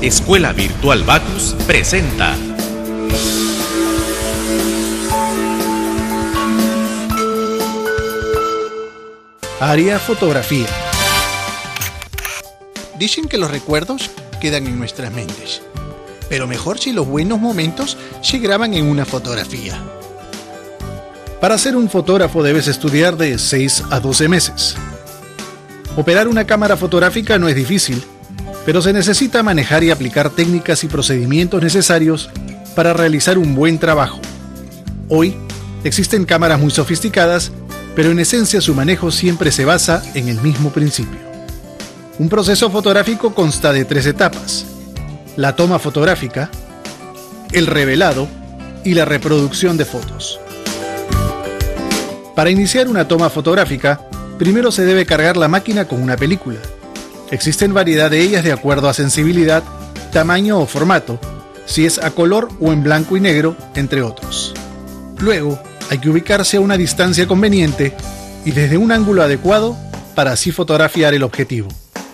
Escuela Virtual Bacus presenta Área Fotografía. Dicen que los recuerdos quedan en nuestras mentes, pero mejor si los buenos momentos se graban en una fotografía. Para ser un fotógrafo debes estudiar de 6 a 12 meses. Operar una cámara fotográfica no es difícil, pero se necesita manejar y aplicar técnicas y procedimientos necesarios para realizar un buen trabajo. Hoy existen cámaras muy sofisticadas, pero en esencia su manejo siempre se basa en el mismo principio. Un proceso fotográfico consta de 3 etapas: la toma fotográfica, el revelado y la reproducción de fotos. Para iniciar una toma fotográfica, primero se debe cargar la máquina con una película. Existen variedad de ellas de acuerdo a sensibilidad, tamaño o formato, si es a color o en blanco y negro, entre otros. Luego, hay que ubicarse a una distancia conveniente y desde un ángulo adecuado para así fotografiar el objetivo.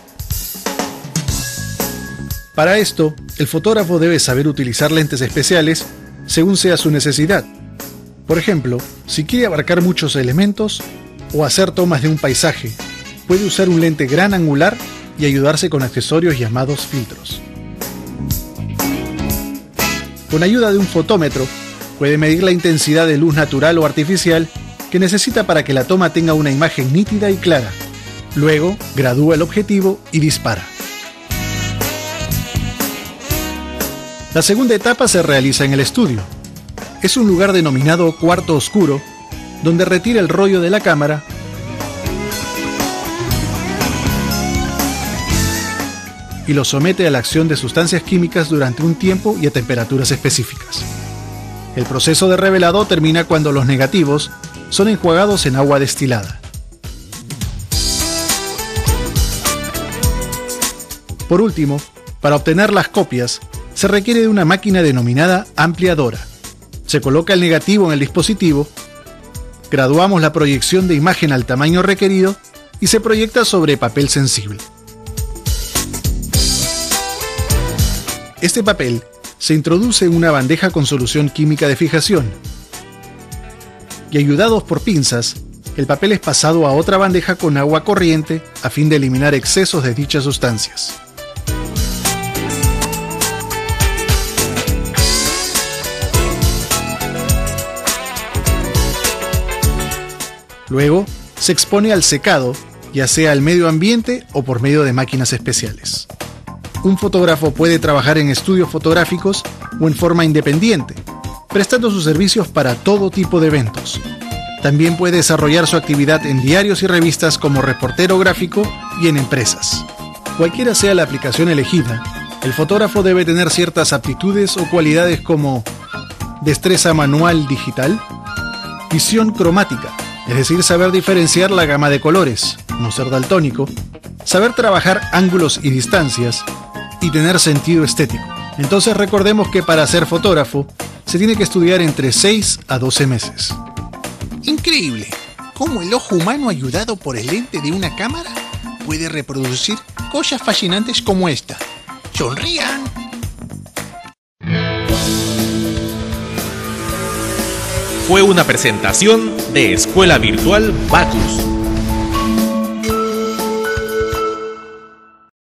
Para esto, el fotógrafo debe saber utilizar lentes especiales según sea su necesidad. Por ejemplo, si quiere abarcar muchos elementos o hacer tomas de un paisaje, puede usar un lente gran angular y ayudarse con accesorios llamados filtros. Con ayuda de un fotómetro, puede medir la intensidad de luz natural o artificial que necesita para que la toma tenga una imagen nítida y clara. Luego, gradúa el objetivo y dispara. La segunda etapa se realiza en el estudio. Es un lugar denominado cuarto oscuro, donde retira el rollo de la cámara y lo somete a la acción de sustancias químicas durante un tiempo y a temperaturas específicas. El proceso de revelado termina cuando los negativos son enjuagados en agua destilada. Por último, para obtener las copias, se requiere de una máquina denominada ampliadora. Se coloca el negativo en el dispositivo, graduamos la proyección de imagen al tamaño requerido y se proyecta sobre papel sensible. Este papel se introduce en una bandeja con solución química de fijación y, ayudados por pinzas, el papel es pasado a otra bandeja con agua corriente a fin de eliminar excesos de dichas sustancias. Luego, se expone al secado, ya sea al medio ambiente o por medio de máquinas especiales. Un fotógrafo puede trabajar en estudios fotográficos o en forma independiente, prestando sus servicios para todo tipo de eventos. También puede desarrollar su actividad en diarios y revistas como reportero gráfico y en empresas. Cualquiera sea la aplicación elegida, el fotógrafo debe tener ciertas aptitudes o cualidades como destreza manual digital, visión cromática, es decir, saber diferenciar la gama de colores, no ser daltónico, saber trabajar ángulos y distancias y tener sentido estético. Entonces recordemos que para ser fotógrafo se tiene que estudiar entre 6 a 12 meses. Increíble cómo el ojo humano ayudado por el lente de una cámara puede reproducir cosas fascinantes como esta. ¡Sonrían! Fue una presentación de Escuela Virtual Bacus.